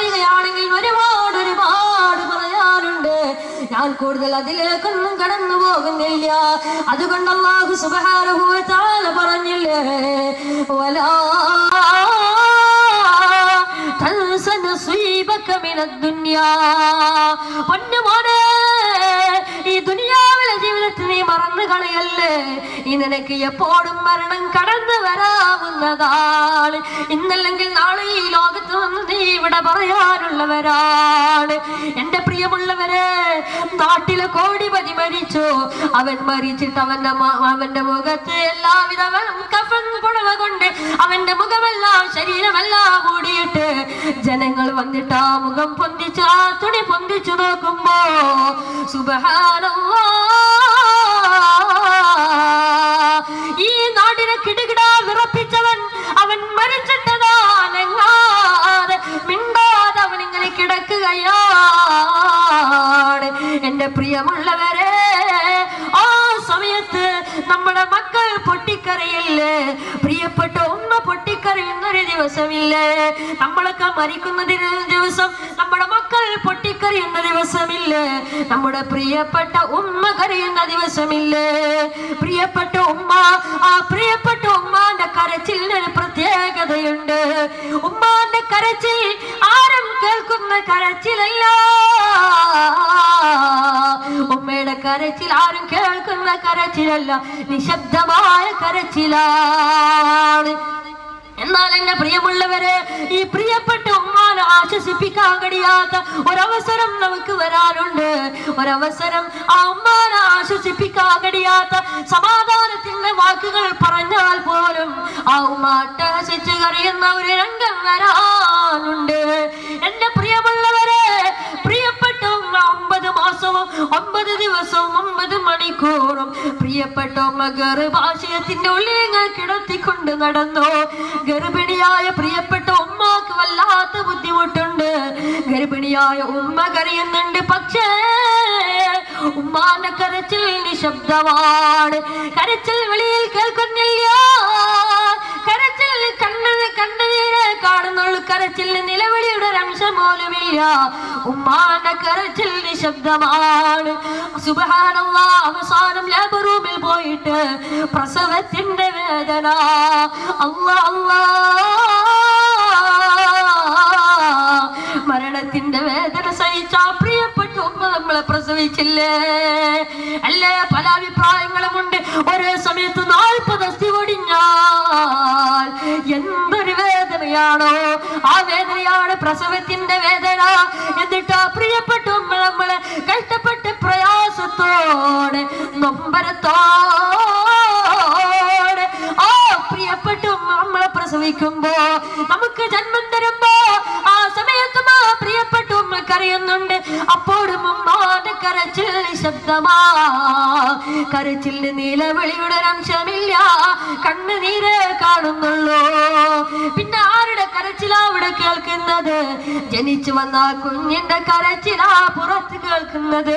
പറയുകയാണെങ്കിൽ ഒരുപാട് പറയാനുണ്ട്. ഞാൻ കൂടുതൽ അതിലേക്കൊന്നും കടന്നു പോകുന്നില്ല. അതുകൊണ്ട് അല്ലാഹു സുബ്ഹാനഹു വ തആല പറഞ്ഞില്ലേ, വലാ തൻസ നസീബക മിനദ് ദുനിയാ. പൊന്നുമോനെ, ഈ ദുനിയാവിലെ ജീവിതത്തിൽ നീ മറന്നു കളയല്ലേ. ഈ നിനക്ക് എപ്പോഴും മരണം കടന്നു വരാവുന്നതാണ്. ഇന്നല്ലെങ്കിൽ നാളെ ഈ ലോകത്ത് നിന്ന് നീ ഇവിടെ പറയാനുള്ളവരാണ്. എന്റെ പ്രിയമുള്ളവരെ, നാട്ടിലെ കോടിപതി മരിച്ചു. അവൻ മരിച്ചിട്ട് അവന്റെ മുഖത്ത് എല്ലാവിധ കഫൻ പുടവ കൊണ്ട് അവന്റെ മുഖമെല്ലാം ശരീരമെല്ലാം മൂടിയിട്ട് ജനങ്ങൾ വന്നിട്ട് ആ മുഖം പൊന്തിച്ച് ആ തുണി പൊന്തിച്ചു നോക്കുമ്പോ സുബ്ഹാനല്ലാഹ്, ഈ നാടിനെ കിടുകിടാ വിറപ്പിച്ചവൻ അവൻ മരിച്ചിട്ടതാണെങ്ങാതെ മിണ്ടാതെ അവനിങ്ങനെ കിടക്കുകയാണ്. എന്റെ പ്രിയമുള്ളവരെ, ആ സമയത്ത് നമ്മുടെ മക്കൾ പൊട്ടിക്കരയില്ലേ? പ്രിയപ്പെട്ട ഉമ്മ പൊട്ടിക്കരയുന്നൊരു ദിവസമില്ലേ? നമ്മളൊക്കെ മരിക്കുന്ന ദിവസം നമ്മുടെ മക്കൾ പൊട്ടിക്കരയുന്ന ദിവസമില്ലേ? നമ്മുടെ പ്രിയപ്പെട്ട ഉമ്മ കരയുന്ന ദിവസമില്ലേ? പ്രിയപ്പെട്ട ഉമ്മ, ആ പ്രിയപ്പെട്ട ഉമ്മാന്റെ കരച്ചിലിനൊരു പ്രത്യേകതയുണ്ട്. ഉമ്മാന്റെ കരച്ചിൽ ആരും കേൾക്കുന്ന കരച്ചിലല്ല. ഉമ്മയുടെ കരച്ചിൽ ആരും കേൾക്കുന്ന കരച്ചിലല്ല, നിശബ്ദമായ കരച്ചിലാണ്. എന്നാൽ എന്റെ പ്രിയമുള്ളവരെ, ഈ പ്രിയപ്പെട്ട ഉമ്മാനെ ആശ്വസിപ്പിക്കാൻ കഴിയാത്ത ഒരവസരം നമുക്ക് വരാനുണ്ട്. ഒരവസരം ആ ഉമ്മാനെ ആശ്വസിപ്പിക്കാൻ കഴിയാത്ത സമാധാനത്തിന്റെ വാക്കുകൾ പറഞ്ഞാൽ പോലും ആ ഉമ്മ അട്ടഹസിച്ച് കരയുന്ന ഒരു രംഗം വരാനുണ്ട്. എന്റെ പ്രിയമുള്ളവരെ, പ്രിയപ്പെട്ട ഉമ്മ 9 മാസവും 9 ദിവസവും 9 മണിക്കൂറും പ്രിയപ്പെട്ട ഉമ്മ ഗർഭാശയത്തിന്റെ ഉള്ളിൽ കിടത്തിക്കൊണ്ട് നടന്നു. ഗർഭിണിയായ പ്രിയപ്പെട്ട ഉമ്മാക്ക് വല്ലാത്ത ബുദ്ധിമുട്ടുണ്ട്. ഗർഭിണിയായ ഉമ്മ കരയുന്നുണ്ട്, പക്ഷേ ഉമ്മാന്റെ കരച്ചിൽ നിശബ്ദമാണ്. കരച്ചിൽ വെളിയിൽ കേൾക്കുന്നില്ല. കരച്ചിൽ കണ്ണുനീരെ കാണുന്നുള്ളൂ. കരച്ചിൽ നിലവിളിയുടെ അംശം പോലുമില്ല. ഉമ്മാന്റെ കരച്ചിൽ നിശബ്ദമാണ്. സുബ്ഹാനല്ലാഹ്, അവസാനം ലേബർ റൂമിൽ പോയിട്ട് പ്രസവത്തിന്റെ വേദന, മരണത്തിന്റെ വേദന സഹിച്ച പ്രിയപ്പെട്ട ഉമ്മ നമ്മളെ പ്രസവിച്ചില്ലേ? അല്ലേ? പല അഭിപ്രായങ്ങളുമുണ്ട്. ഒരേ സമയത്ത് 40 അസ്ഥി ഒടിഞ്ഞാൽ എന്തൊരു വേദനയാണോ! ആ വേദനയാണ് പ്രസവത്തിന്റെ വേദന. എന്നിട്ട് ആ പ്രിയപ്പെട്ട ഉമ്മ നമ്മളെ കഷ്ടപ്പെട്ട് പ്രയാസത്തോടെ നൊമ്പരത്തോടെ ആ പ്രിയപ്പെട്ട ഉമ്മ നമ്മളെ പ്രസവിക്കുമ്പോ, നമുക്ക് ജന്മം തരുമ്പോ ആ സമയത്തും ആ പ്രിയപ്പെട്ട ഉമ്മ കരയുന്നുണ്ട്. അപ്പോഴും ഉമ്മാന്റെ കരച്ചിൽ നിശബ്ദമാ. കരച്ചിലിന് നിലവിളിയുടെ അംശമില്ല. കണ്ണുനീരെ കാണുന്നുള്ളൂ. പിന്നെ ആരുടെ കരച്ചിലാ അവിടെ കേൾക്കുന്നത്? ജനിച്ചു വന്ന കുഞ്ഞിന്റെ കരച്ചിലാ പുറത്ത് കേൾക്കുന്നത്.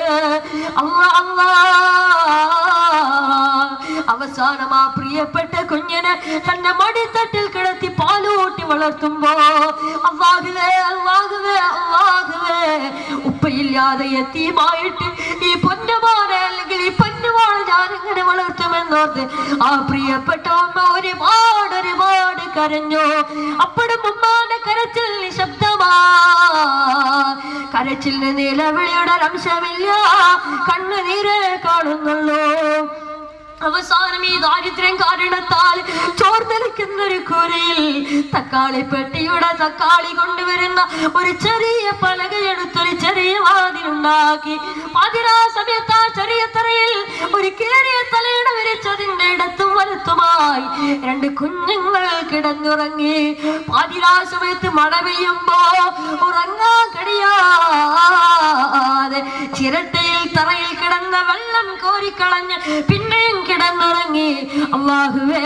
അവസാനം ആ പ്രിയപ്പെട്ട കുഞ്ഞിനെ തന്റെ മടിത്തട്ടിൽ കിടത്തി പാലൂട്ടി വളർത്തുമ്പോ അല്ലാഹുവേ, അല്ലാഹുവേ, അല്ലാഹുവേ, ഉപ്പയില്ലാതെ യതീമായിട്ട് ഈ പൊന്നുമോനെ അല്ലെങ്കിൽ ഈ പൊന്നുമോളെ ഞാൻ എങ്ങനെ വളർത്തുമെന്നോർത്ത് ആ പ്രിയപ്പെട്ട ഉമ്മ ഒരുപാട് കരഞ്ഞു. അപ്പോഴും ഉമ്മാന്റെ കരച്ചിൽ നിശബ്ദമാ. കരച്ചിലിന് നിലവിളിയുടെ അംശമില്ല. കണ്ണുനീരെ കാണുന്നുള്ളൂ. അവസാനം ഈ ദാരിദ്ര്യം കാരണത്താൽ ചോർന്നലിക്കുന്ന ഒരു കൂരയിൽ തക്കാളി പെട്ടിയുടെ തക്കാളി കൊണ്ടുവരുന്ന ഒരു ചെറിയ പലകയെടുത്തൊരു ചെറിയ വാതിലുണ്ടാക്കി. പാതിരാ സമയത്ത് ആ ചെറിയ തറയിൽ ഒരു കേറിയ തലയിണ വിരിച്ചതിന്റെ ഇടത്തും വലത്തുമായി 2 കുഞ്ഞുങ്ങൾ കിടന്നുറങ്ങി. പാതിരാ സമയത്ത് മഴ പെയ്യുമ്പോ ഉറങ്ങാൻ കഴിയാതെ ചിരട്ടയിൽ തറയിൽ കിടന്ന വെള്ളം കോരിക്കളഞ്ഞ് പിന്നെയും കിടന്നുറങ്ങി. അല്ലാഹുവേ,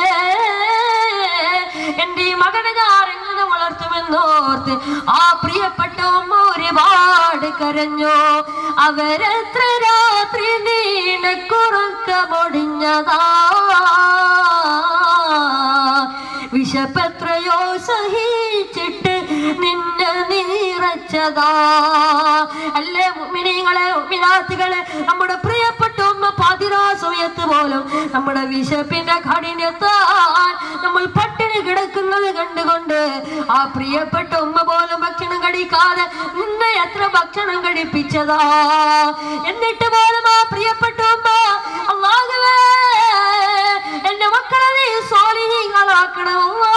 എന്റെ ഈ മകനെ ഞാൻ എങ്ങനെ വളർത്തുമെന്നോർത്ത് ആ പ്രിയപ്പെട്ട ഉമ്മ ഒരുപാട് കരഞ്ഞു. അവരെത്ര രാത്രി നീണ്ടക്കുറക്കമൊടിഞ്ഞതാ, വിശപ്പെത്രയോ സഹിച്ചിട്ട് നിന്നെ നിറച്ചതാ. അല്ലേ മുഅ്മിനീങ്ങളെ, മുഅ്മിനാത്തുകളെ, നമ്മുടെ പ്രിയപ്പെട്ട ഉമ്മ പാതിരാ സമയത്ത് പോലും നമ്മുടെ വിശപ്പിന്റെ കാഠിന്യത്താൽ നമ്മൾ പട്ടിണി കിടക്കുന്നത് കണ്ടുകൊണ്ട് ആ പ്രിയപ്പെട്ട ഉമ്മ പോലും ഭക്ഷണം കഴിക്കാതെ നിന്നെ എത്ര ഭക്ഷണം കഴിപ്പിച്ചതാ. എന്നിട്ട് പോലും ആ പ്രിയപ്പെട്ട ഉമ്മ അല്ലാഹുവേ എന്റെ മക്കളെ നീ സ്വാലിഹീങ്ങളാക്കണമല്ലാ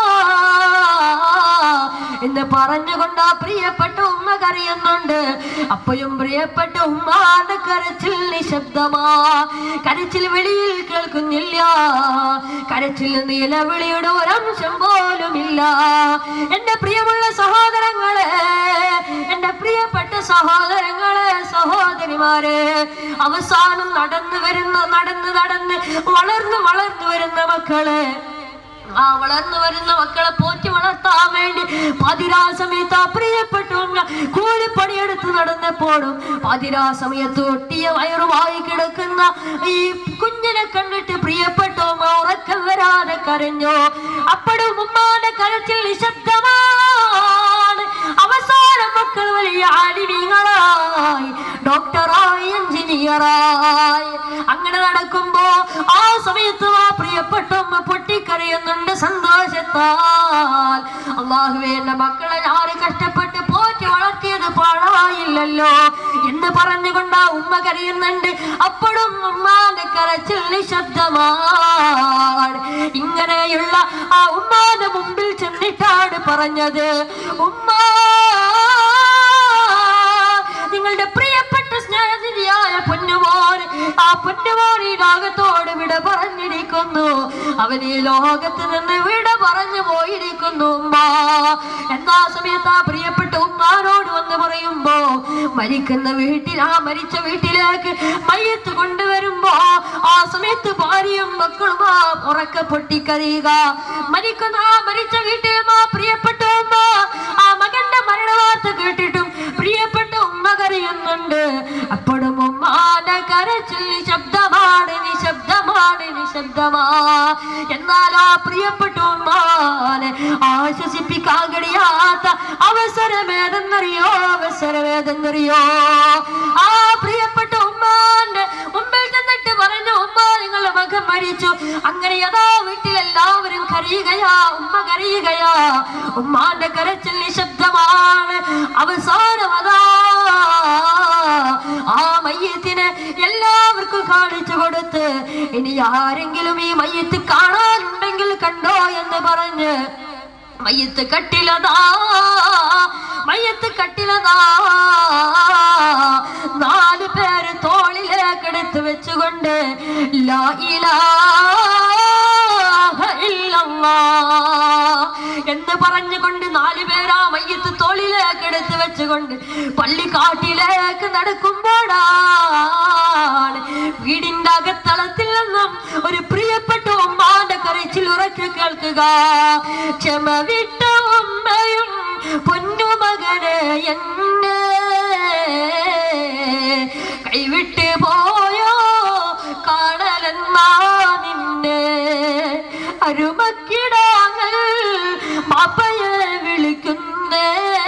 എന്ന് പറഞ്ഞുകൊണ്ട് ആ പ്രിയപ്പെട്ട ഉമ്മ കരയുന്നുണ്ട്. അപ്പോഴും പ്രിയപ്പെട്ട ഉമ്മാന്റെ കരച്ചിൽ നിശബ്ദമാ. കരച്ചിൽ വെളിയിൽ കേൾക്കുന്നില്ല. കരച്ചിൽ നിലവിളിയുടെ ഒരംശം പോലുമില്ല. എന്റെ പ്രിയമുള്ള സഹോദരങ്ങളെ, എന്റെ പ്രിയപ്പെട്ട സഹോദരങ്ങളെ, സഹോദരിമാരെ, അവസാനം നടന്നു വളർന്നു വരുന്ന മക്കളെ, ആ വളർന്നു വരുന്ന മക്കളെ പോറ്റി വളർത്താൻ വേണ്ടി പാതിരാ സമയത്ത് ആ പ്രിയപ്പെട്ട കൂലിപ്പണിയെടുത്ത് നടന്നപ്പോഴും പാതിരാ സമയത്ത് ഒട്ടിയ വയറുമായി കിടക്കുന്ന ഈ കുഞ്ഞിനെ കണ്ടിട്ട് പ്രിയപ്പെട്ട ഉമ്മ ഉറക്കം വരാതെ കരഞ്ഞു. അപ്പോഴും ഉമ്മാന്റെ കരച്ചിൽ നിശബ്ദമാണ്. അവസാനം മക്കൾ വലിയ ആലിമീങ്ങളായി, ഡോക്ടറായി, എഞ്ചിനീയറായി അങ്ങനെ നടക്കുമ്പോ ആ സമയത്ത് ആ പ്രിയപ്പെട്ട ഉമ്മ പൊട്ടിക്കരയുന്നുണ്ട് സന്തോഷത്താൽ. അല്ലാഹുവേ എന്റെ മക്കളെ ഞാൻ കഷ്ടപ്പെട്ട് പോറ്റി വളർത്തിയത് പാഴായില്ലല്ലോ എന്ന് പറഞ്ഞുകൊണ്ട് ആ ഉമ്മ കരയുന്നുണ്ട്. അപ്പോഴും ഉമ്മാന്റെ കരച്ചിൽ നിശബ്ദമാണ്. ഇങ്ങനെയുള്ള ആ ഉമ്മാന്റെ മുമ്പിൽ ചെന്നിട്ടാണ് പറഞ്ഞത്, ഉമ്മ നിങ്ങളുടെ പ്രിയപ്പെട്ട സ്നേഹനിധിയായ പൊന്നുമോൻ, ആ പൊന്നുമോൻ ഈ ലോകത്തോട് വിട പറഞ്ഞിരിക്കുന്നു. അവൻ ഈ ലോകത്ത് നിന്ന് വിട പറഞ്ഞു പോയിരിക്കുന്നു ഉമ്മ. എന്താ സമയത്ത് ആ പ്രിയപ്പെട്ട ഉമ്മാനോട് വന്ന് പറയുമ്പോ മരിക്കുന്ന വീട്ടിൽ, ആ മരിച്ച വീട്ടിലേക്ക് മയ്യത്ത് കൊണ്ടുവരുമ്പോ ആ സമയത്ത് ഭാര്യയും മക്കളും ആ ഉറക്കെ പൊട്ടിക്കരയുക. മരിക്കുന്ന ആ മരിച്ച വീട്ടിലും ആ പ്രിയപ്പെട്ട ഉമ്മ ആ മകന്റെ മരണവാർത്ത കേട്ടിട്ടും പ്രിയപ്പെട്ട ഉമ്മ കരയുന്നുണ്ട്. അപ്പോഴും ഉമ്മാന്റെ കരച്ചിൽ നിശബ്ദമാണ്, നിശബ്ദമാണ്, നിശബ്ദമാ. എന്നാൽ ആ പ്രിയപ്പെട്ട ഉമ്മാനെ ആശ്വസിപ്പിക്കാൻ കഴിയാത്ത അവസരമേതെന്നറിയോ? ആ പ്രിയപ്പെട്ട ഉമ്മാന്റെ മുമ്പിൽ ചെന്നിട്ട് പറഞ്ഞു, ഉമ്മ നിങ്ങളുടെ മകൻ മരിച്ചു. അങ്ങനെ അതാ വീട്ടിലെല്ലാവരും കരയുകയാ, ഉമ്മ കരയുകയാ. ഉമ്മാന്റെ കരച്ചിൽ നിശബ്ദമാണ്. അവസാനം അതാ ആ മയ്യത്തിനെ എല്ലാവർക്കും കാണിച്ചു കൊടുത്ത്, ഇനി ആരെങ്കിലും ഈ മയ്യത്ത് കാണാനുണ്ടെങ്കിൽ കണ്ടോ എന്ന് പറഞ്ഞ് മയ്യത്ത് കട്ടിലതാ 4 പേര് തോളിലേക്കെടുത്ത് വെച്ചുകൊണ്ട് ലാ ഇലാഹ ഇല്ലല്ലാഹ് എന്ന് പറഞ്ഞുകൊണ്ട് 4 പേരാ മയ്യത്ത് തോളിലേക്കെടുത്ത് വെച്ചുകൊണ്ട് പള്ളിക്കാട്ടിലേക്ക് നടക്കുമ്പോഴാണ് വീടിന്റെ അകത്തളത്തിൽ നിന്നും ഒരു പ്രിയപ്പെട്ട ഉമ്മാന്റെ കരച്ചിൽ ഉറക്കെ കേൾക്കുക. ക്ഷമ വിട്ട ഉമ്മയും പൊന്നുമകനെ എന്നെ കൈവിട്ട് പോയോ കാണലെന്നാ നിന്നെ അരുമക്കിടാങ്ങൾ പാപ്പയെ വിളിക്കുന്നേ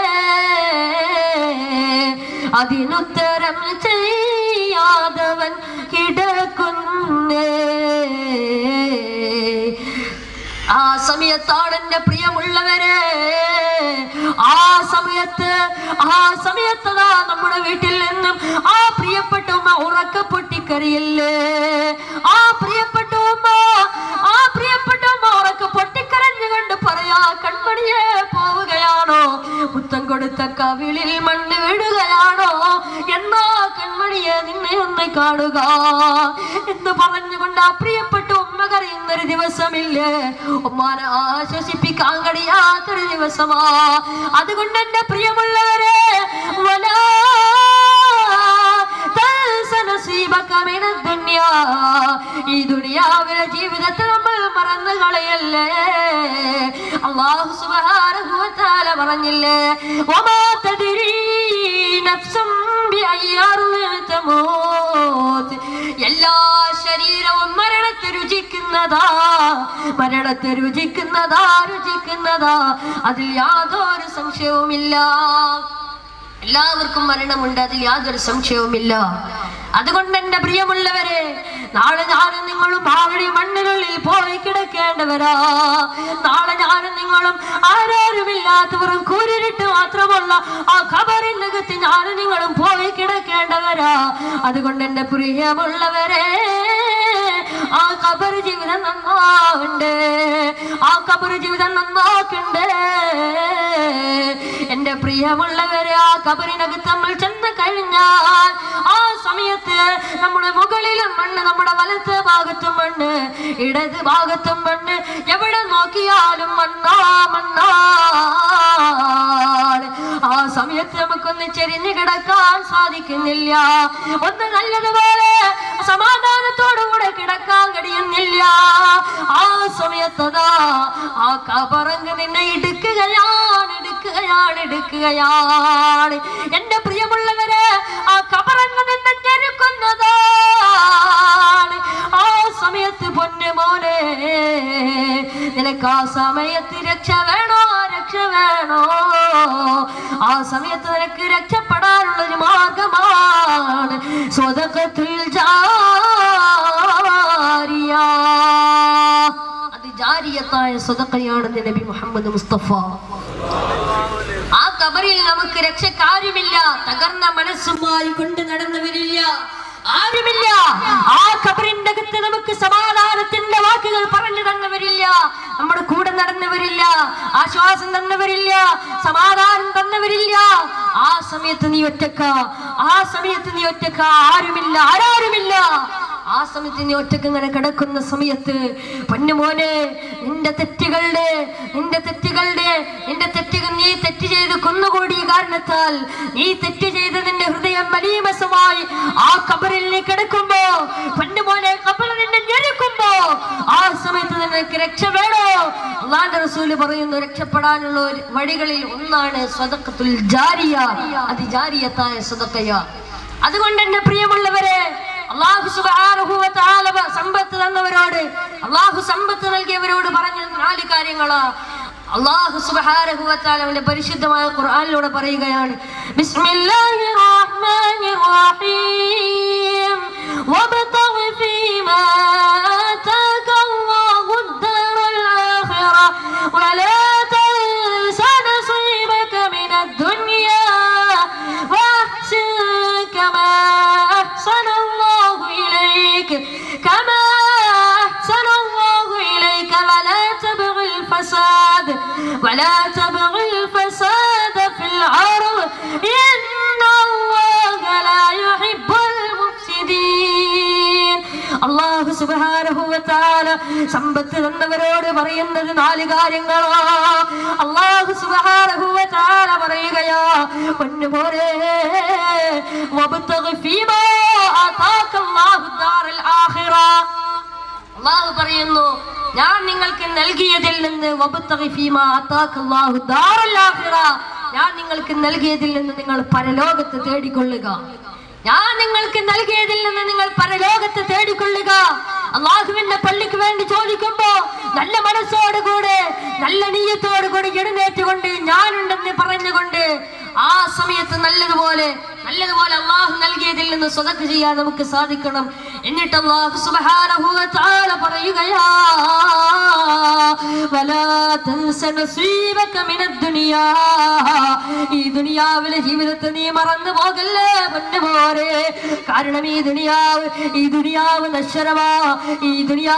അതിനുത്തരം ചെയ്യാതവൻ കിടക്കുന്നേ. ആ സമയത്താണ് എന്റെ പ്രിയമുള്ളവരെ, ആ സമയത്തതാ നമ്മുടെ വീട്ടിൽ നിന്നും ആ പ്രിയപ്പെട്ട ഉമ്മ ഉറക്കെ പൊട്ടിക്കരയില്ലേ? ആ പ്രിയപ്പെട്ട ഉമ്മ ഉറക്കെ പൊട്ടിക്കരഞ്ഞുകൊണ്ട് പറയാ, കൺമണിയെ പോവുകയാണോ? മുത്തം കൊടുത്ത കവിളിൽ മണ്ണ് വിടുകയാണോ? എന്നാ കൺമണിയെ നിന്നെ ഒന്ന് കാണുക എന്ന് പറഞ്ഞുകൊണ്ട് ആ പ്രിയപ്പെട്ട ഉമ്മ കരയുന്നൊരു ദിവസമില്ലേ? ഉമ്മാനെ ആശ്വസിപ്പിക്കാൻ കഴിയാത്തൊരു ദിവസമാ. അതുകൊണ്ട് എന്റെ പ്രിയമുള്ളവരെ, ഈ ദുനിയാവിലെ ജീവിതത്തെ നമ്മൾ മറന്നു കളയല്ലേ. അല്ലാഹു സുബ്ഹാനഹു വ തആല പറഞ്ഞില്ലേ, വമാ തദ്രീ നഫ്സും ബിഅയ്യി അർദിൻ തമൂത്. എല്ലാ ശരീരവും മരണത്തെ രുചിക്കുന്നതാ, മരണത്തെ രുചിക്കുന്നതാ. അതിൽ യാതൊരു സംശയവുമില്ല. എല്ലാവർക്കും മരണമുണ്ട്, അതിൽ യാതൊരു സംശയവുമില്ല. അതുകൊണ്ട് എന്റെ പ്രിയമുള്ളവരെ, നാളെ ഞാനും നിങ്ങളും ഭാവി മണ്ണിനുള്ളിൽ പോയി കിടക്കേണ്ടവരാ. നാളെ ഞാനും നിങ്ങളും ആരോരുമില്ലാത്തവരും കൂരിട്ട് മാത്രമുള്ള ആ ഖബറിനകത്ത് ഞാനും നിങ്ങളും പോയി കിടക്കേണ്ടവരാ. അതുകൊണ്ട് എന്റെ പ്രിയമുള്ളവരെ, ആ ഖബർ ജീവിതം നന്നാവണ്ടേ, ആ ഖബർ ജീവിതം നന്നാക്കണ്ടേ. എന്റെ പ്രിയമുള്ളവരെ, ആ ഖബറിനകത്ത് നമ്മൾ ചെന്ന് കഴിഞ്ഞാൽ ആ സമയത്ത് നമ്മുടെ മുകളിലും മണ്ണ്, നമ്മുടെ വലത്ത് ഭാഗത്തും മണ്ണ്, ഇടത് ഭാഗത്തും മണ്ണ്, എവിടെ നോക്കിയാലും മണ്ണാ. ആ സമയത്ത് നമുക്കൊന്ന് ചെരിഞ്ഞു കിടക്കാൻ സാധിക്കുന്നില്ല, ഒന്ന് നല്ലതുപോലെ സമാധാനത്തോടുകൂടെ കിടക്കാൻ കഴിയുന്നില്ല. ആ സമയത്തതാ ആ ഖബറങ്ങ് നിന്നെ എടുക്കുകയാണ്. എന്റെ പ്രിയമുള്ളവരെ, ആ ഖബറങ്ങ് നിന്നെ ഞെരുക്കുന്നതാണ്. ആ സമയത്ത് പൊന്നു മോനെ, നിനക്ക് ആ സമയത്ത് രക്ഷ വേണോ? ആ സമയത്ത് നിനക്ക് രക്ഷപ്പെടാനുള്ളൊരു മാർഗമാണ് സ്വദഖത്തുൽ ജാരിയ. അത് ജാരിയത്തായ സ്വദഖയാണെന്ന് നബി മുഹമ്മദ് മുസ്തഫ. ആ ഖബറിൽ നമുക്ക് രക്ഷക്കാരുമില്ല. തകർന്ന മനസ്സുമായി കൊണ്ട് നടന്നവരില്ല, ആരുമില്ല. ആ ഖബറിന്റെ അകത്ത് നമുക്ക് സമാധാനത്തിന്റെ വാക്കുകൾ പറഞ്ഞു തന്നവരില്ല, നമ്മുടെ കൂടെ നടന്നവരില്ല, ആശ്വാസം തന്നവരില്ല, സമാധാനം തന്നവരില്ല. ആ സമയത്ത് നീ ഒറ്റക്ക, ആരുമില്ല. ആ സമയത്ത് നീ ഒറ്റക്ക് ഇങ്ങനെ കിടക്കുന്ന സമയത്ത് പൊന്നുമോനെ, നിന്റെ തെറ്റുകൾ നീ തെറ്റ് ചെയ്ത് കൊന്നുകൂടിയ കാരണത്താൽ, നീ തെറ്റ് ചെയ്ത് നിന്റെ ഹൃദയം മലീമസമായി ആ ഖബറിൽ നീ കിടക്കുമ്പോ, പൊന്നുമോനെ, ഖബർ നിന്നെ ഞെരുക്കുമ്പോ, ആ സമയത്ത് നിനക്ക് രക്ഷ വേണോ? അല്ലാഹുവിന്റെ റസൂല് പറയുന്നു, രക്ഷപ്പെടാനുള്ള വഴികളിൽ ഒന്നാണ് സ്വദഖത്തുൽ ജാരിയ. അത് ജാരിയത്തായ സ്വദഖയാ. അതുകൊണ്ട് എന്റെ പ്രിയമുള്ളവരെ, അല്ലാഹു സുബ്ഹാനഹു വ തആല സമ്പത്ത് തന്നവരോട്, അല്ലാഹു സമ്പത്ത് നൽകിയവരോട് പറഞ്ഞ 4 കാര്യങ്ങളാ. അല്ലാഹു സുബ്ഹാനഹു വ തആല അവന്റെ പരിശുദ്ധമായ ഖുർആനിലൂടെ പറയുകയാണ്, ബിസ്മില്ലാഹിർ റഹ്മാനിർ റഹീം വബ്തഗി ഫീമാ ആതാകല്ലാഹു അദ്ദാറൽ ആഖിറ വലാ തൻസ നസീബക മിനദ് ദുനിയാ വഅഹ്സിൻ കമാ അഹ്സനല്ലാഹു ഇലൈക ولا تبغي الفساد في الأرض إن الله لا يحب المفسدين. അല്ലാഹു സുബ്ഹാനഹു വ തആല സമ്പത്ത് തന്നവരോട് പറയുന്നത് 4 കാര്യങ്ങളാ. അല്ലാഹു സുബ്ഹാനഹു വ തആല പറയുകയാ, പൊന്നുമോനെ, വബ്തഗി ഫീമാ ആതാകല്ലാഹു ദാറൽ ആഖിറ. അല്ലാഹു പറയുന്നു, ഞാൻ നിങ്ങൾക്ക് നൽകിയതിൽ നിന്ന്, വബ്തഗി ഫീമാ ആതാകല്ലാഹു ദാറൽ ആഖിറ, ഞാൻ നിങ്ങൾക്ക് നൽകിയതിൽ നിന്ന് നിങ്ങൾ പരലോകത്ത് തേടിക്കൊള്ളുക. ഞാൻ നിങ്ങൾക്ക് നൽകിയതിൽ നിന്ന് നിങ്ങൾ പരലോകത്ത് തേടിക്കൊള്ളുക. അല്ലാഹുവിന്റെ പള്ളിക്ക് വേണ്ടി ചോദിക്കുമ്പോ നല്ല മനസ്സോടുകൂടെ, നല്ല നിയ്യത്തോടുകൂടി എഴുന്നേറ്റുകൊണ്ട്, ഞാനുണ്ടെന്ന് പറഞ്ഞുകൊണ്ട് ആ സമയത്ത് നല്ലതുപോലെ അല്ലാഹു നൽകിയതിൽ നിന്ന് സ്വതക്ക ചെയ്യാൻ നമുക്ക് സാധിക്കണം. എന്നിട്ട് അല്ലാഹു സുബ്ഹാനഹു വ തആല പറയുകയാ, വലാ തൻസ നസീബക മിനദ് ദുനിയാ. ഈ ദുനിയാവിലെ ജീവിതത്തെ നീ മറന്നു പോകല്ലേ പൊന്നുമോനെ. കാരണം ഈ ദുനിയാവ് നശ്വരമാ, ഈ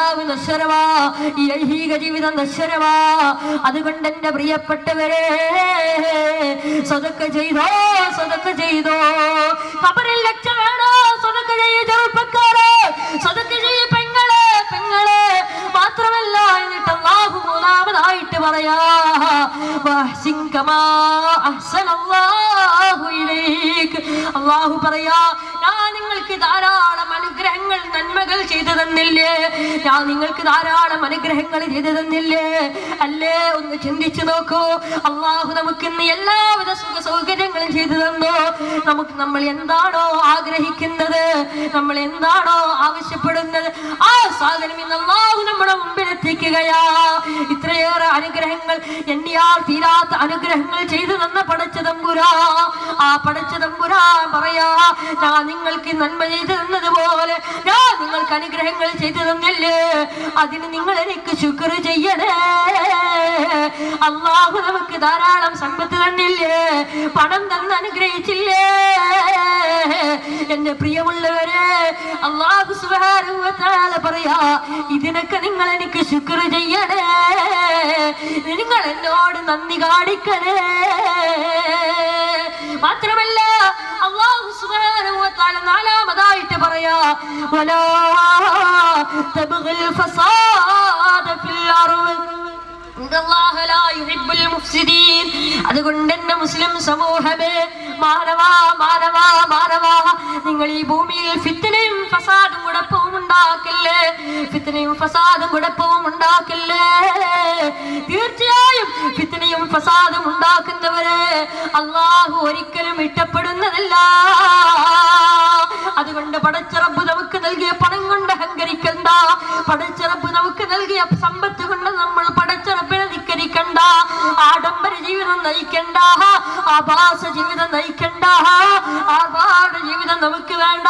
ഐഹിക ജീവിതം നശ്വരമാ. അതുകൊണ്ട് എന്റെ പ്രിയപ്പെട്ടവരെ, സ്വതക്ക ചെയ്തോ. ഖബറിൽ രക്ഷ വേണോ? സ്വതക്ക ചെയ്യ് ചെറുപ്പക്കാരെ, സ്വതക്ക ചെയ്യ് പെങ്ങളെ. മാത്രമല്ല, എന്നിട്ട് അല്ലാഹു മൂന്നാമതായിട്ട് പറയാ, വഅഹ്സിൻ കമാ അഹ്സനല്ലാഹു ഇലൈക. അല്ലാഹു പറയാ, ഞാൻ നിങ്ങൾക്ക് ധാരാളം അനുഗ്രഹങ്ങൾ, നന്മകൾ ചെയ്തു തന്നില്ലേ? ഞാൻ നിങ്ങൾക്ക് ധാരാളം അനുഗ്രഹങ്ങൾ ചെയ്തു തന്നില്ലേ? അല്ലേ ഒന്ന് ചിന്തിച്ചു നോക്കൂ. അള്ളാഹു നമുക്ക് ഇന്ന് എല്ലാവിധ സുഖ സൗകര്യങ്ങളും ചെയ്തു തന്നു. നമ്മൾ എന്താണോ ആഗ്രഹിക്കുന്നത്, നമ്മൾ എന്താണോ ആവശ്യപ്പെടുന്നത്, ആ സാധനം ഇന്ന് അള്ളാഹു നമ്മുടെ മുമ്പിൽ എത്തിക്കുകയാ. ഇത്രയേറെ അനുഗ്രഹങ്ങൾ, എണ്ണിയാൽ തീരാത്ത അനുഗ്രഹങ്ങൾ ചെയ്തു തന്ന പടച്ച തമ്പുരാ, ആ പടച്ച തമ്പുരാ പറയാ, ഞാൻ നിങ്ങൾക്ക് നന്മ ചെയ്തു തന്നതുപോലെ ഞാൻ നിങ്ങൾക്ക് അനുഗ്രഹങ്ങൾ ചെയ്തു തന്നില്ലേ, അതിന് നിങ്ങൾ എനിക്ക് ശുക്ർ ചെയ്യണേ. അള്ളാഹു നമുക്ക് ധാരാളം സമ്പത്ത് തന്നില്ലേ, പണം തന്ന് അനുഗ്രഹിച്ചില്ലേ. എന്റെ പ്രിയമുള്ളവരെ, അള്ളാഹു സുബ്ഹാനഹു വ തആല പറയാ, ഇതിനൊക്കെ നിങ്ങൾ എനിക്ക് ശുക്ർ ചെയ്യണേ, നിങ്ങൾ എന്നോട് നന്ദി കാണിക്കണേ. മാത്രമല്ല അല്ലാഹു സുബ്ഹാനഹു വ തആല നാലാമതായിട്ട് പറയാ, വലാ തബ്ഗിൽ ഫസാദ ഫിൽ അർദ് ഇന്നല്ലാഹ ലാ യുഹിബ്ബുൽ മുഫ്സിദീൻ. അതുകൊണ്ട് എന്നെ മുസ്ലിം സമൂഹമേ, മാനവാ മാനവാ മാനവാ, നിങ്ങൾ ഈ ഭൂമിയിൽ ഫിത്നയും ഫസാദും കുഴപ്പവും ഉണ്ടാക്കില്ലേ, ഫിത്നയും ഫസാദും കുഴപ്പവും ഉണ്ടാക്കില്ലേ. തീർച്ചയായും ഫിത്നയും ഫസാദും ഉണ്ടാക്കുന്നവരെ അല്ലാഹു ഒരിക്കലും ഇഷ്ടപ്പെടുന്നതല്ല. അതുകൊണ്ട് പടച്ച റബ്ബ് നമുക്ക് നൽകിയ പണം കൊണ്ട് അഹങ്കരിക്കണ്ട, പടച്ച റബ്ബ് നമുക്ക് നൽകിയ സമ്പത്ത് കൊണ്ട് നമ്മൾ പടച്ച റബ്ബിനെ ധിക്കരിക്കണ്ട, ആഡംബര ജീവിതം നയിക്കണ്ട, ആഭാസ ജീവിതം നയിക്കണ്ട, ആർഭാട ജീവിതം നമുക്ക് വേണ്ട.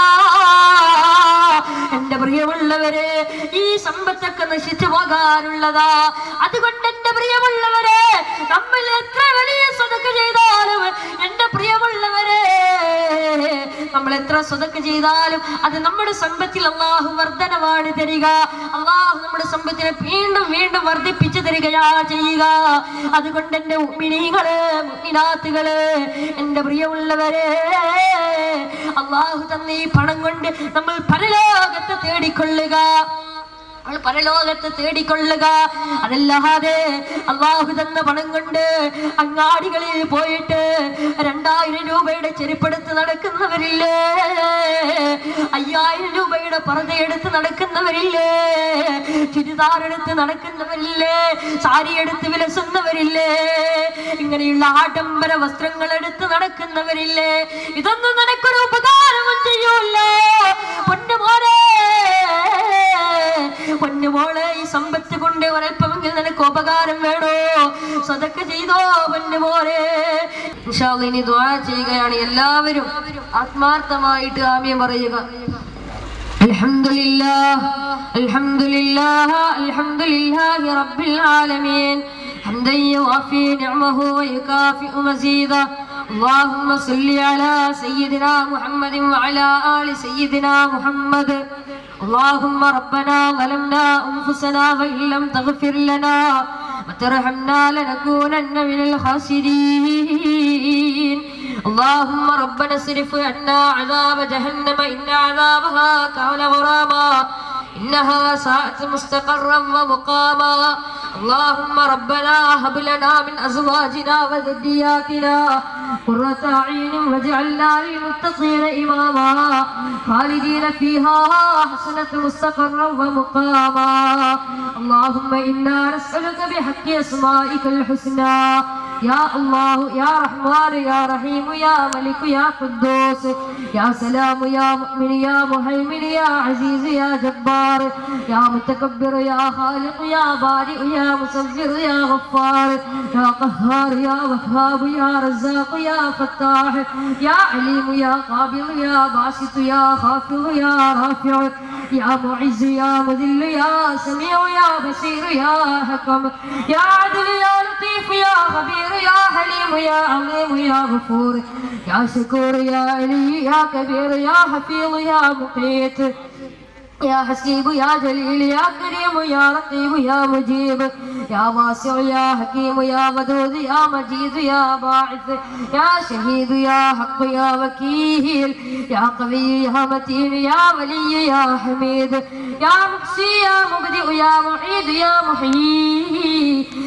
എന്റെ പ്രിയമുള്ളവരെ, ഈ സമ്പത്തൊക്കെ നശിച്ചു പോകാനുള്ളതാ. അതുകൊണ്ട് എന്റെ പ്രിയമുള്ളവരെ, നമ്മൾ എത്ര വലിയ സദഖ ചെയ്താലും, എന്റെ പ്രിയമുള്ളവരെ, നമ്മൾ എത്ര സദഖ ചെയ്താലും അത് നമ്മുടെ സമ്പത്തിൽ അല്ലാഹു വർധനവാണ് തരിക. അല്ലാഹു നമ്മുടെ സമ്പത്തിനെ വീണ്ടും വീണ്ടും വർദ്ധിപ്പിച്ചു തരികയാ ചെയ്യുക. അതുകൊണ്ട് എന്റെ മുഅ്മിനീങ്ങളെ, മുഅ്മിനാത്തുകളെ, എന്റെ പ്രിയമുള്ളവരെ, അല്ലാഹു തന്ന ഈ പണം കൊണ്ട് നമ്മൾ പരലോകത്തെ തേടിക്കൊള്ളുക, പരലോകത്ത് തേടിക്കൊള്ളുക. അതല്ലാതെ അല്ലാഹു തന്ന പണം കൊണ്ട് അങ്ങാടികളിൽ പോയിട്ട് 2000 രൂപയുടെ ചെരുപ്പെടുത്ത് നടക്കുന്നവരില്ലേ, 5000 രൂപയുടെ പർദ്ദയെടുത്ത് നടക്കുന്നവരില്ലേ, ചുരിദാറെടുത്ത് നടക്കുന്നവരില്ലേ, സാരി എടുത്ത് വിലസുന്നവരില്ലേ, ഇങ്ങനെയുള്ള ആഡംബര വസ്ത്രങ്ങൾ എടുത്ത് നടക്കുന്നവരില്ലേ. ഇതൊന്നും നിനക്കൊരു ഉപകാരവും ചെയ്യൂല്ല പൊന്നുമോനെ, പൊന്നുമോളെ. ഈ സമ്പത്ത് കൊണ്ട് ഒരൽപ്പമെങ്കിൽ നിനക്ക് ഉപകാരം വേണോ, സദഖ ചെയ്തോ പൊന്നുമോനെ. ഇൻഷാ അല്ലാഹ് ഇനി ദുആ ചെയ്യുകയാണ്. എല്ലാവരും ആത്മാർത്ഥമായിട്ട് ആമീൻ പറയുക. അൽഹംദുലില്ലാഹ് അൽഹംദുലില്ലാഹ് അൽഹംദുലില്ലാഹി റബ്ബിൽ ആലമീൻ ഹംദൻ യുവാഫി നിഅമഹു വയുകാഫിഉ മസീദ. اللهم صل على سيدنا محمد وعلى آل سيدنا محمد. اللهم ربنا ظلمنا أنفسنا وإن لم تغفر لنا وترحمنا لنكونن من الخاسرين. اللهم ربنا اصرف عنا عذاب جهنم إن عذابها كان غراما إنها ساءت مستقرا ومقاما. اللهم ربنا هب لنا من أزواجنا وذرياتنا قرة أعين واجعلنا للمتقين إماما خالدين فيها حسنة مستقرا ومقاما. اللهم إنا نسألك بحق أسمائك الحسنى يا الله يا رحمن يا رحيم يا ملك يا قدوس يا سلام يا مؤمن يا مهيمن يا عزيز يا جبار يا متكبر يا خالق يا بارئ يا مصور يا غفار يا قهار يا وهاب يا رزاق يا فتاح يا عليم يا قابل يا باسط يا خافض يا رافع يا معز يا مذل يا سميع يا بصير يا حكم يا عدل يا لطيف يا خبير يا حليم يا عظيم يا غفور يا شكور يا علي يا كبير يا حفيظ يا مقيت يا حسيب يا جليل يا كريم يا رقيب يا مجيب يا واسع يا حكيم يا ودود يا مجيد يا باعث يا شهيد يا حق يا وكيل يا قوي يا متين يا ولي يا حميد يا مقسي يا مبدئ يا معيد يا محيي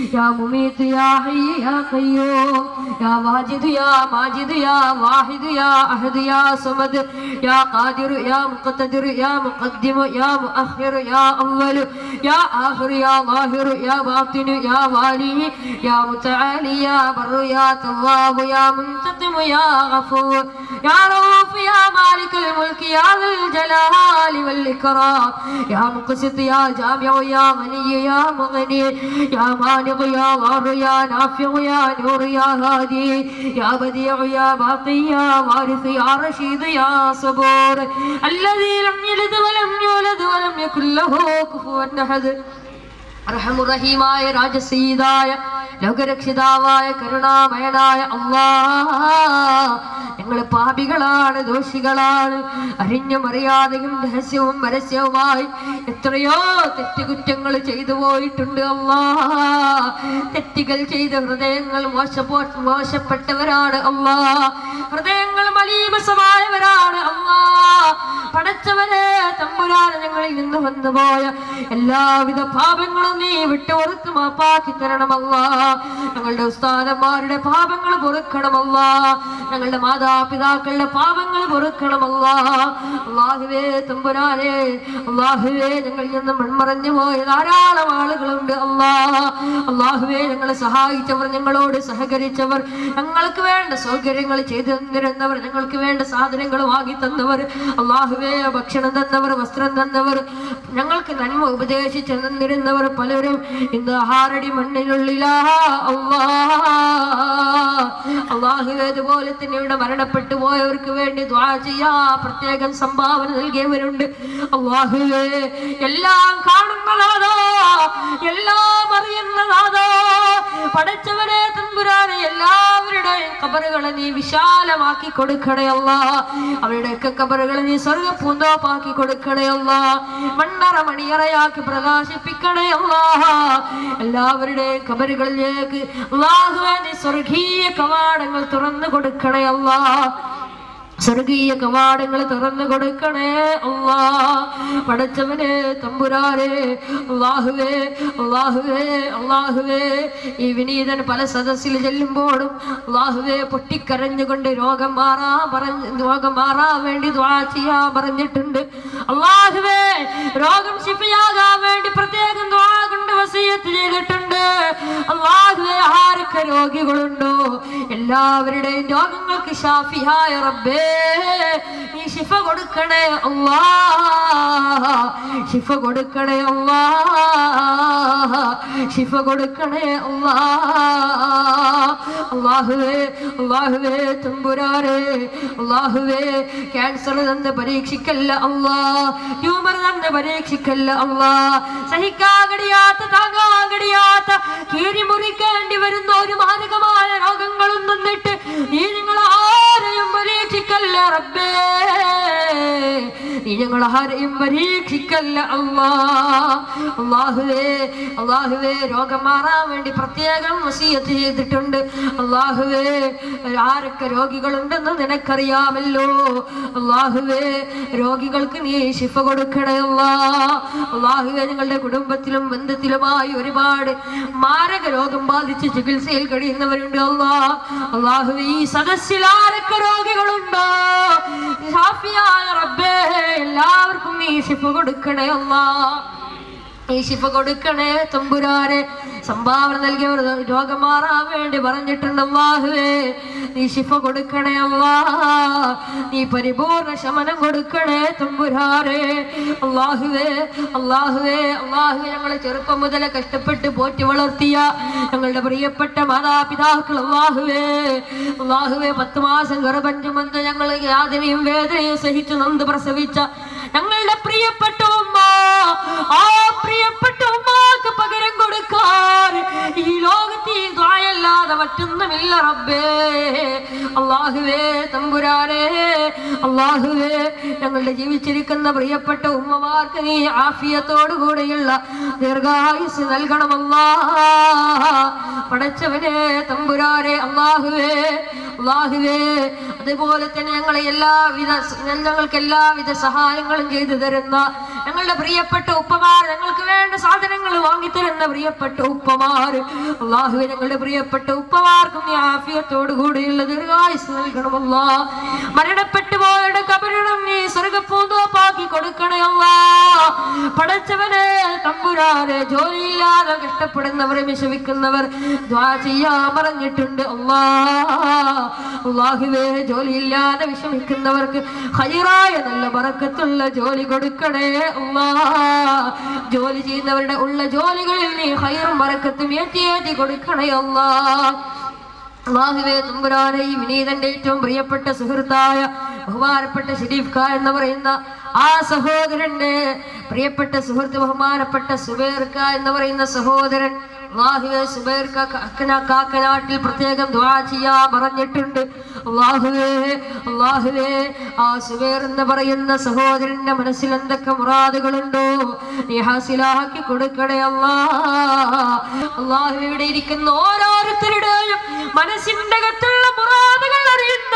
يا مميت يا حي يا قيوم يا واجد يا ماجد يا واحد يا أحد يا صمد يا قادر يا مقتدر يا مقدم يا مؤخر يا أول يا آخر يا ظاهر يا باطن يا والي يا متعالي يا بر يا تواب يا منتقم يا غفور يا رؤوف يا مالك الملك يا ذا الجلال والإكرام يا مقسط يا جامع يا غني يا مغني يا مانع يا ضار يا نافع يا نور يا هادي يا بديع يا باقي يا وارث يا رشيد يا صبور الذي لم يلد ولم يولد ولم يكن له كفوا أحد റഹമുറഹീമായ രാജസീതായ ലോകരക്ഷിതാവായ കരുണാമയനായ അല്ലാഹ്, ഞങ്ങൾ പാപികളാണ്, ദോഷികളാണ്. അറിഞ്ഞും അറിയാതെയും രഹസ്യവും പരസ്യവുമായി എത്രയോ തെറ്റുകുറ്റങ്ങൾ ചെയ്തു പോയിട്ടുണ്ട് അല്ലാഹ്. തെറ്റുകൾ ചെയ്ത ഹൃദയങ്ങൾ മോശപ്പെട്ടവരാണ് അല്ലാഹ്. ഹൃദയങ്ങൾ മലീമസമായവരാണ് അല്ലാഹ്. പടച്ചവനെ തമ്പുരാനെ, ഞങ്ങളിൽ നിന്ന് വന്നുപോയ എല്ലാവിധ പാപങ്ങളും നീ വിട്ടുപുറത്ത് മാപ്പാക്കി തരണമല്ലാ. ഞങ്ങളുടെ ഉസ്താദന്മാരുടെ പാപങ്ങൾ പൊറുക്കണമല്ലാ. ഞങ്ങളുടെ മാതാപിതാക്കളുടെ പാപങ്ങൾ പൊറുക്കണമല്ലാ. അല്ലാഹുവേ തമ്പുരാനെ, അല്ലാഹുവേ, ഞങ്ങളിൽ നിന്ന് മൺമറഞ്ഞു പോയ ധാരാളം ആളുകളുണ്ട് അല്ലാ. അല്ലാഹുവേ, ഞങ്ങളെ സഹായിച്ചവർ, ഞങ്ങളോട് സഹകരിച്ചവർ, ഞങ്ങൾക്ക് വേണ്ട സൗകര്യങ്ങൾ ചെയ്തു തന്നിരുന്നവർ, ഞങ്ങൾക്ക് വേണ്ട സാധനങ്ങൾ വാങ്ങി തന്നവർ, അല്ലാഹുവേ, ഭക്ഷണം തന്നവർ, വസ്ത്രം തന്നവർ, ഞങ്ങൾക്ക് നന്മ ഉപദേശിച്ചു തന്നിരുന്നവർ പലരും ഇന്ന് ആഹാരടി മണ്ണിനുള്ളിലാ അല്ലാഹുവേ. അതുപോലെ തന്നെ ഇവിടെ മരണപ്പെട്ടു പോയവർക്ക് വേണ്ടി ദുആ ചെയ്യാ പ്രത്യേകം സംഭാവന നൽകിയവരുണ്ട് അല്ലാഹുവേ. എല്ലാം കാണുന്നതാതോ, എല്ലാം അറിയുന്നതാതോ പടച്ചവനെ തമ്പുരാനെ, എല്ലാവരുടെയും ഖബറുകളെ നീ വിശാലമാക്കി കൊടുക്കണേ അല്ലാഹ്. അവരുടെയൊക്കെ ഖബറുകളെ നീ സ്വർഗ്ഗപൂന്തോപ്പാക്കി കൊടുക്കണേ അല്ലാഹ്. മണ്ണറ മണിയറയാക്കി പ്രകാശിപ്പിക്കണേ അല്ലാഹ്. എല്ലാവരുടെയും ഖബറുകളിലേക്ക് അല്ലാഹുവേ നീ സ്വർഗീയ കവാടങ്ങൾ തുറന്നു കൊടുക്കണേ അല്ലാഹ്. സ്വർഗീയ കവാടങ്ങൾ തുറന്നു കൊടുക്കണേ അല്ലാഹ്. പടച്ചവനെ തമ്പുരാനെ, അല്ലാഹുവേ, അല്ലാഹുവേ, അല്ലാഹുവേ, ഈ വിനീതൻ പല സദസ്സിൽ ചെല്ലുമ്പോഴും അല്ലാഹുവേ പൊട്ടിക്കരഞ്ഞുകൊണ്ട് രോഗം മാറാൻ വേണ്ടി ദുആ ചെയ്യാൻ പറഞ്ഞിട്ടുണ്ട് അല്ലാഹുവേ. രോഗം ശിഫയാകാൻ വേണ്ടി പ്രത്യേകം ദുആ കൊണ്ട് വസിയത്ത് ചെയ്തിട്ടുണ്ട് അല്ലാഹുവേ. ആരൊക്കെ രോഗികളുണ്ടോ എല്ലാവരുടെയും രോഗങ്ങൾക്ക് ശാഫിയായ റബ്ബേ നീ ശിഫ കൊടുക്കണേ അല്ലാഹ്. ശിഫ കൊടുക്കണേ അല്ലാഹ്. ശിഫ കൊടുക്കണേ അല്ലാഹ്. അല്ലാഹുവേ, അല്ലാഹുവേ തമ്പുരാനെ, അല്ലാഹുവേ, ക്യാൻസർ തന്ന് പരീക്ഷിക്കല്ല അല്ലാഹ്. ട്യൂമർ തന്ന് പരീക്ഷിക്കല്ല അല്ലാഹ്. സഹിക്കാൻ കഴിയാത്ത, താങ്ങാൻ കഴിയാത്ത, കീറി മുറിക്കേണ്ടി വരുന്ന ഒരു മാരകമായ രോഗങ്ങളും തന്നിട്ട് നീ നിങ്ങൾ ആരെയും പരീക്ഷിക്കല്ല റബ്ബേ. നീ ഞങ്ങൾ ആരെയും പരീക്ഷിക്കല്ല അല്ലാഹ്. അല്ലാഹുവേ, അല്ലാഹുവേ, രോഗം മാറാൻ വേണ്ടി പ്രത്യേകം വസിയത്ത് ചെയ്തിട്ടുണ്ട് അല്ലാഹുവേ. ആരൊക്കെ രോഗികളുണ്ടെന്ന് നിനക്കറിയാമല്ലോ അല്ലാഹുവേ. രോഗികൾക്ക് നീ ശിഫ കൊടുക്കണേ അല്ലാഹ്. അല്ലാഹുവേ, ഞങ്ങളുടെ കുടുംബത്തിലും ബന്ധത്തിലുമായി ഒരുപാട് മാരക രോഗം ബാധിച്ച് ചികിത്സയിൽ കഴിയുന്നവരുണ്ട് അല്ലാഹ്. അല്ലാഹുവേ, ഈ സദസ്സിൽ ആരൊക്കെ രോഗികളുണ്ടോ ശാഫിയായ റബ്ബേ എല്ലാവർക്കും നീ ശിഫ കൊടുക്കണേ അല്ലാഹ്. നീ ശിഫ കൊടുക്കണേ തമ്പുരാനെ. സംഭാവന നൽകിയവർ രോഗം മാറാൻ വേണ്ടി പറഞ്ഞിട്ടുണ്ട് അല്ലാഹുവേ. നീ ശിഫ കൊടുക്കണേ അല്ലാഹ്. നീ പരിപൂർണ ശമനം കൊടുക്കണേ തമ്പുരാനെ. അല്ലാഹുവേ, അല്ലാഹുവേ, അല്ലാഹുവേ, ഞങ്ങളെ ചെറുപ്പം മുതലേ കഷ്ടപ്പെട്ട് പോറ്റി വളർത്തിയ ഞങ്ങളുടെ പ്രിയപ്പെട്ട മാതാപിതാക്കൾ അല്ലാഹുവേ, അല്ലാഹുവേ, 10 മാസം ഗർഭം ചുമന്ന് ഞങ്ങൾ യാതനയും വേദനയും സഹിച്ചു നൊന്ത് പ്രസവിച്ച ഞങ്ങളുടെ പ്രിയപ്പെട്ട ഉമ്മ, ആ പ്രിയപ്പെട്ട ഉമ്മാക്ക് പകരം കൊടുക്കാൻ ഈ ലോകത്ത് ഈ ദുആയല്ലാതെ മറ്റൊന്നുമില്ല റബ്ബേ. അല്ലാഹുവേ തമ്പുരാനെ, അല്ലാഹുവേ, ഞങ്ങളുടെ ജീവിച്ചിരിക്കുന്ന പ്രിയപ്പെട്ട ഉമ്മമാർക്ക് നീ ആഫിയത്തോടു കൂടെയുള്ള ദീർഘായുസ് നൽകണമല്ലാ. പടച്ചവനെ തമ്പുരാനെ, അല്ലാഹുവേ, അല്ലാഹുവേ, അതുപോലെ തന്നെ ഞങ്ങൾക്ക് എല്ലാവിധ സഹായങ്ങളും ചെയ്തു തരുന്ന ഞങ്ങളുടെ പ്രിയപ്പെട്ട ഉപ്പമാർ, ഞങ്ങൾക്ക് വേണ്ട സാധനങ്ങൾ വാങ്ങിത്തരുന്ന പ്രിയപ്പെട്ട ഉപ്പമാർ, അല്ലാഹുവേ ഞങ്ങളുടെ പ്രിയപ്പെട്ട ഉപ്പമാർക്കും നീ ആഫിയത്തോടു കൂടിയുള്ള ദീർഘായുസ്സ് നൽകണം അല്ലാഹ്. മരണപ്പെട്ടു പോയവരുടെ ഖബറിടം നീ സ്വർഗ്ഗപ്പൂന്തോപ്പാക്കി കൊടുക്കണേ അല്ലാഹ്. പടച്ചവനെ തമ്പുരാനെ, ജോലിയില്ലാതെ കഷ്ടപ്പെടുന്നവരെ വിഷമിക്കുന്നവർ ദുആ ചെയ്യാൻ പറഞ്ഞിട്ടുണ്ട് അല്ലാഹ്. അല്ലാഹുവേ ജോലിയില്ലാതെ വിഷമിക്കുന്നവർക്ക് ഖൈറായ നല്ല ബറക്കത്തുള്ള ജോലി കൊടുക്കണേ അല്ലാഹ്. ജോലി ചെയ്യുന്നവരുടെ ഉള്ള ജോലികളിൽ നീ ഖൈറും ബറക്കത്തും ഏറ്റി കൊടുക്കണേ അല്ലാഹ്. അല്ലാഹുവേ തമ്പുരാനെ, ഈ വിനീതന്റെ ഏറ്റവും പ്രിയപ്പെട്ട സുഹൃത്തായ ബഹുമാനപ്പെട്ട ഷരീഫ് ഖാൻ എന്ന് പറയുന്ന ആ സഹോദരന്റെ പ്രിയപ്പെട്ട സുഹൃത്ത് ബഹുമാനപ്പെട്ട സുബൈർ ഖാൻ എന്ന് പറയുന്ന സഹോദരൻ, അല്ലാഹുവേ സുബൈർ കാക്കനാട്ടിൽ പ്രത്യേകം ദുആ ചെയ്യാൻ പറഞ്ഞിട്ടുണ്ട് അല്ലാഹുവേ. ആ സുബൈർ എന്ന് പറയുന്ന സഹോദരന്റെ മനസ്സിൽ എന്തൊക്കെ മുറാദുകളുണ്ടോ നീ ഹാസിലാക്കി കൊടുക്കണേ അല്ലാഹുവേ. ഇവിടെ ഇരിക്കുന്ന ഓരോരുത്തരുടെയും മനസ്സിന്റെ അകത്തുള്ള മുറാദുകൾ അറിയുന്ന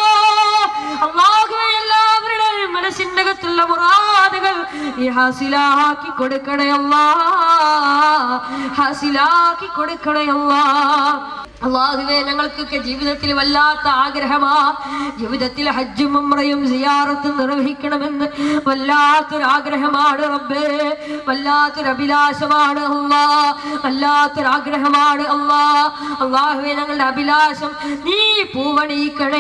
അല്ലാഹുവേ, എല്ലാവരുടെയും മനസ്സിന്റെ അകത്തുള്ള മുറാദുകൾ നീ ഹാസിലാക്കി കൊടുക്കണേ അല്ലാഹ്, ഹാസിലാക്കി കൊടുക്കണേ അല്ലാഹ്. അല്ലാഹുവേ ഞങ്ങൾക്കൊക്കെ ജീവിതത്തിൽ വല്ലാത്ത ആഗ്രഹമാ, ജീവിതത്തിൽ ഹജ്ജും ഉംറയും സിയാറത്തും നിർവഹിക്കണമെന്ന് വല്ലാത്തൊരു ആഗ്രഹമാണ് റബ്ബേ, വല്ലാത്തൊരു അഭിലാഷമാണ് അല്ലാഹ്, വല്ലാത്തൊരാഗ്രഹമാണ് അല്ലാഹ്. അല്ലാഹുവേ ഞങ്ങളുടെ അഭിലാഷം നീ പൂവണിയിക്കണേ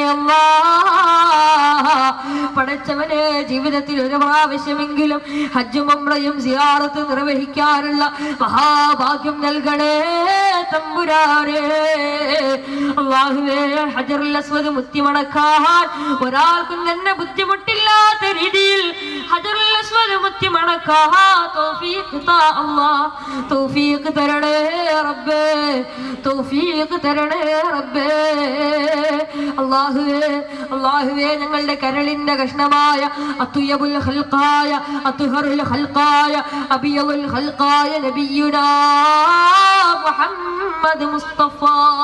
അല്ലാഹ്. പടച്ചവനെ, ജീവിതത്തിൽ ഒരു പ്രാവശ്യമെങ്കിലും ഹജ്ജും ഉംറയും സിയാറത്തും നിർവഹിക്കാനുള്ള മഹാഭാഗ്യം നൽകണേ തമ്പുരാനെ. അല്ലാഹുവേ ഹജറുൽ അസ്വദ് മുത്തിമണക്കാൻ ഒരാൾക്കും തന്നെ ബുദ്ധിമുട്ടില്ലാത്ത രീതിയിൽ ഹജറുൽ അസ്വദ് മുത്തിമണക്കാൻ തൗഫീഖ് താ അല്ലാഹ്, തൗഫീഖ് തരണേ റബ്ബേ, തൗഫീഖ് തരണേ റബ്ബേ. അല്ലാഹുവേ ഞങ്ങളുടെ കരളിന്റെ കഷ്ണമായ അത്വയബുൽ ഖൽഖായ അത്ഹറുൽ ഖൽഖായ അബിയലുൽ ഖൽഖായ നബിയുനാ മുഹമ്മദ് മുസ്തഫ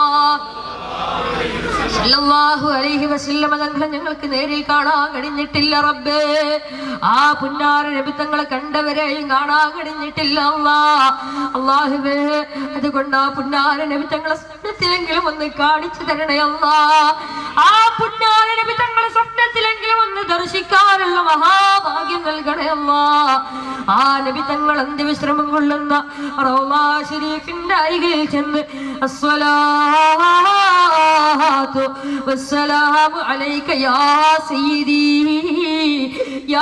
സല്ലല്ലാഹു അലൈഹി വസല്ലം തങ്ങളെ ഞങ്ങൾക്ക് നേരിൽ കാണാൻ കഴിഞ്ഞിട്ടില്ല റബ്ബേ. ആ പുന്നാര നബി തങ്ങളെ കണ്ടവരെയും കാണാൻ കഴിഞ്ഞിട്ടില്ല അല്ലാഹുവേ. അതുകൊണ്ട് ആ പുന്നാര നബി തങ്ങളെ സ്വപ്നത്തിലെങ്കിലും ഒന്ന് കാണിച്ചു തരണേ അല്ലാഹ്. ആ പുന്നാര നബി തങ്ങളെ സ്വപ്നത്തിലെങ്കിലും ഒന്ന് ദർശിക്കാനുള്ള മഹാഭാഗ്യം നൽകണേ അല്ലാഹ്. ആ നബി തങ്ങൾ അന്ത്യവിശ്രമം കൊള്ളുന്ന റൗളാ ശരീഫിന്റെ അരികിൽ ചെന്ന് അസ്സലാത്തു വസ്സലാമു അലൈക യാ സയ്യിദി യാ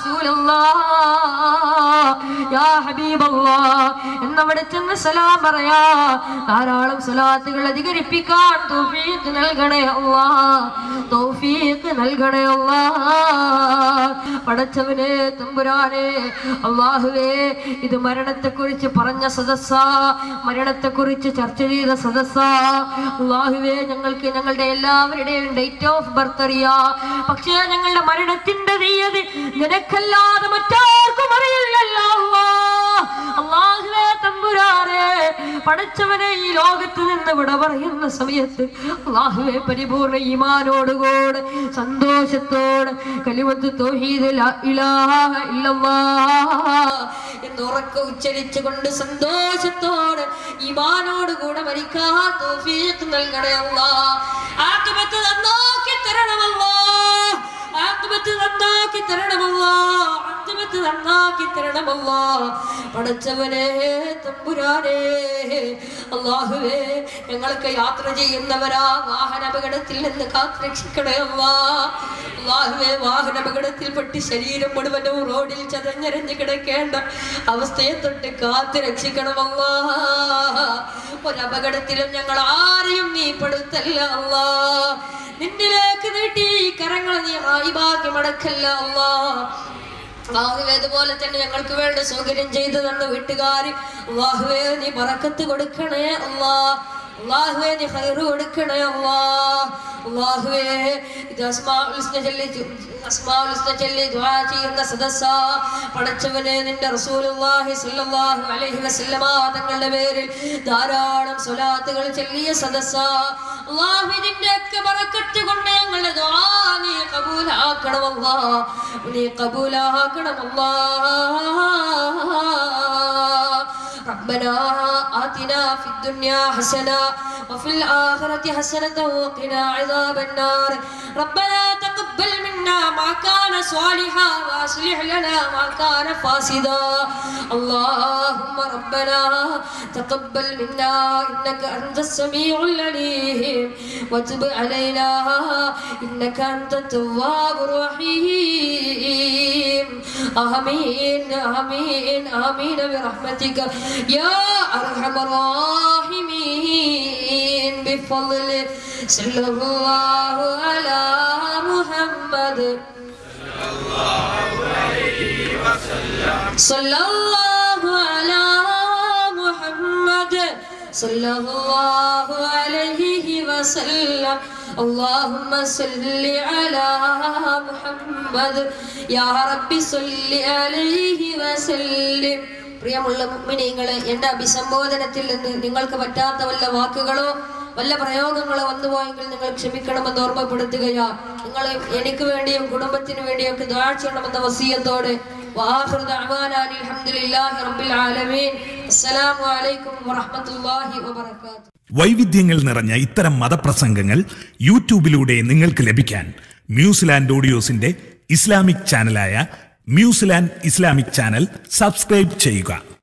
റസൂലല്ലാഹ് യാ ഹബീബല്ലാഹ് എന്നവിടെ ചെന്ന് സലാം പറയാ. ധാരാളം സ്വലാത്തുകൾ അധികരിപ്പിക്കാൻ തൗഫീഖ് നൽകണേ അല്ലാഹ്, തൗഫീഖ് നൽകണേ അല്ലാഹ്. പടച്ചവനെ തമ്പുരാനെ, അല്ലാഹുവേ ഇത് മരണത്തെക്കുറിച്ച് പറഞ്ഞ സദസ്സാ, മരണത്തെക്കുറിച്ച് ചർച്ച ചെയ്ത സദസ്സാ. അല്ലാഹുവേ ഞങ്ങൾക്ക് ഞങ്ങളുടെ എല്ലാവരുടെയും ഡേറ്റ് ഓഫ് ബർത്ത് അറിയാം, പക്ഷേ ഞങ്ങളുടെ മരണത്തിന്റെ തീയതി നിനക്കല്ലാതെ മറ്റാർക്കും അറിയില്ലല്ലോ അല്ലാഹുവേ തമ്പുരാനെ. പടച്ചവനെ, ഈ ലോകത്ത് നിന്ന് വിട പറയുന്ന സമയത്ത് അല്ലാഹുവേ പരിപൂർണ്ണ ഈമാനോടുകൂടെ സന്തോഷത്തോടെ കലിമത്ത് തൗഹീദ് ലാ ഇലാഹ ഇല്ലല്ലാഹ് എന്ന് ഉറക്കെ ഉച്ചരിച്ചുകൊണ്ട് സന്തോഷത്തോടെ ഈമാനോടുകൂടെ മരിക്കാൻ തൗഫീഖ് നൽകണേ അല്ലാഹ്. ആഖിബത്ത് നന്നാക്കി തരണം അല്ലാഹ്, ആഖിബത്ത് നന്നാക്കി തരണം അല്ലാഹ്, ആഖിബത്ത് നന്നാക്കി തരണം അല്ലാഹ്. പടച്ചവനെ തമ്പുരാനെ, അല്ലാഹുവേ ഞങ്ങൾക്ക് യാത്ര ചെയ്യുന്നവരാ വാഹന അപകടത്തിൽ നിന്ന് കാത്തുരക്ഷിക്കണേ അല്ലാഹ്. അല്ലാഹുവേ വാഹനാപകടത്തിൽപ്പെട്ട് ശരീരം മുഴുവനും റോഡിൽ ചതഞ്ഞരഞ്ഞ് കിടക്കേണ്ട അവസ്ഥയെ തൊട്ട് കാത്തു രക്ഷിക്കണം അല്ലാഹ്. ഒരപകടത്തിലും ഞങ്ങൾ ആരെയും നീ പെടുത്തല്ല അല്ലാഹ്. നിന്നിലേക്ക് നീട്ടി കരങ്ങൾ നീ ആയിബാക്കി മടക്കല്ല അല്ലാഹ്. അല്ലാഹുവേ അതുപോലെ തന്നെ ഞങ്ങൾക്ക് വേണ്ട സൗകര്യം ചെയ്തു തന്ന വീട്ടുകാര് അല്ലാഹുവേ നീ ബറക്കത്ത് കൊടുക്കണേ അല്ലാഹ്. അല്ലാഹുവേ നീ ഖൈർ കൊടുക്കണേ അല്ലാഹ്. അല്ലാഹുവേ ഇത് അസ്മാഉൽ ഹുസ്ന ചൊല്ലി ദുആ ചെയ്യുന്ന സദസ്സാ. പടച്ചവനെ, നിന്റെ റസൂലുള്ളാഹി സ്വല്ലല്ലാഹു അലൈഹി വസല്ലമ തങ്ങളുടെ പേരിൽ ധാരാളം സ്വലാത്തുകൾ ചൊല്ലിയ സദസ്സാ. അല്ലാഹു ഇതിന്റെയൊക്കെ ബറക്കത്ത് കൊണ്ട് ഞങ്ങളുടെ ദുആ നീ ഖബൂലാക്കണം അല്ലാഹ്, നീ ഖബൂലാക്കണം അല്ലാഹ്. ربنا آتنا في الدنيا حسنة وفي الآخرة حسنة وقنا عذاب النار. ربنا تقبل منا ما كان صالحا وأصلح لنا ما كان فاسدا. اللهم ربنا تقبل منا إنك أنت السميع العليم وتب علينا إنك أنت التواب الرحيم. آمين آمين آمين برحمتك يا أرحم الراحمين بفضل صلى الله على محمد صلى الله على محمد صلى الله عليه وسلم. اللهم صل على محمد يا ربي صل عليه وسلم. പ്രിയമുള്ള മുഅ്മിനീങ്ങളെ, എൻ്റെ അഭിസംബോധനത്തിൽ നിന്ന് നിങ്ങൾക്ക് പറ്റാത്ത വല്ല വാക്കുകളോ വല്ല പ്രയോഗങ്ങളോ വന്നുപോയെങ്കിൽ നിങ്ങൾ ക്ഷമിക്കണമെന്ന് ഓർമ്മപ്പെടുത്തുകയാ. നിങ്ങൾ എനിക്ക് വേണ്ടിയും കുടുംബത്തിന് വേണ്ടിയും ഒക്കെ ദുആ ചെയ്യണമെന്ന വസിയത്തോടെ വആഖിറു ദഅവാനാ അൽഹംദുലില്ലാഹി റബ്ബിൽ ആലമീൻ. അസ്സലാമു അലൈക്കും വറഹ്മത്തുള്ളാഹി വബറകാതുഹു. വൈവിധ്യങ്ങൾ നിറഞ്ഞ ഇത്തരം മതപ്രസംഗങ്ങൾ യൂട്യൂബിലൂടെ നിങ്ങൾക്ക് ലഭിക്കാൻ മ്യൂസിലാൻഡ് ഓഡിയോസിന്റെ ഇസ്ലാമിക് ചാനലായ മ്യൂസിലാൻഡ് ഇസ്ലാമിക് ചാനൽ സബ്സ്ക്രൈബ് ചെയ്യുക.